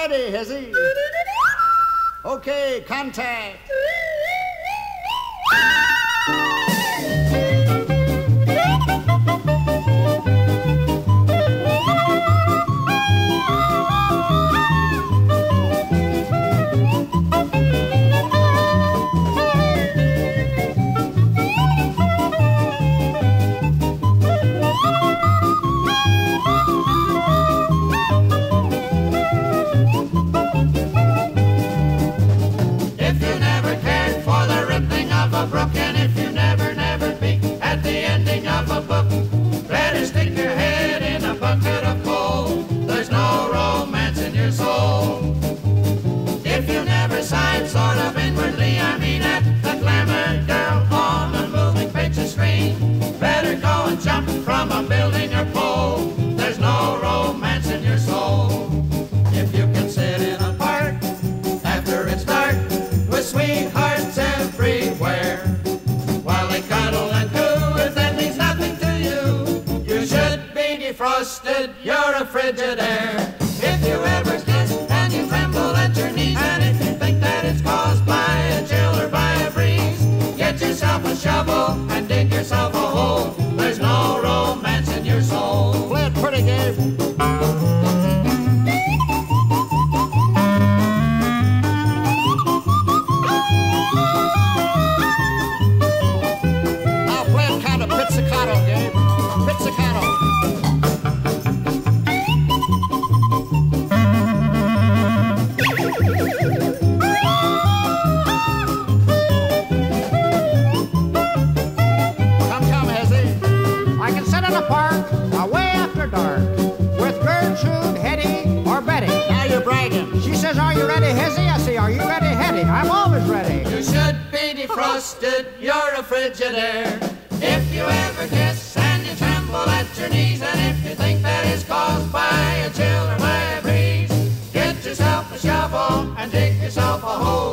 ready, Hezzy. Okay, contact. And if you never peek at the ending of a book, better stick your head in a bucket of coal. There's no romance in your soul. If you never sighed sort of inwardly, I mean at the glamour girl on a moving picture screen, better go and jump from a building or pole. There's no romance in your soul. If you can sit in a park after it's dark with sweethearts everywhere, while they cuddle and coo, if that means nothing to you, you should be defrosted, you're a Frigidaire. If you ever kiss and you tremble at your knees, and if you think that it's caused by a chill or by a breeze, get yourself a shovel and dig yourself a hole. There's no romance in your soul. Play it pretty, Gabe. Pizzicato, Gabe. Pizzicato. Come, Hezzy. I can sit in a park away after dark with Gertrude, Hetty, or Betty. Now you're bragging. She says, "Are you ready, Hezzy?" I say, "Are you ready, Hetty?" I'm always ready. You should be defrosted, you're a Frigidaire. If you ever kiss and you tremble at your knees, and if you think that is caused by a chill or by a breeze, get yourself a shovel and dig yourself a hole.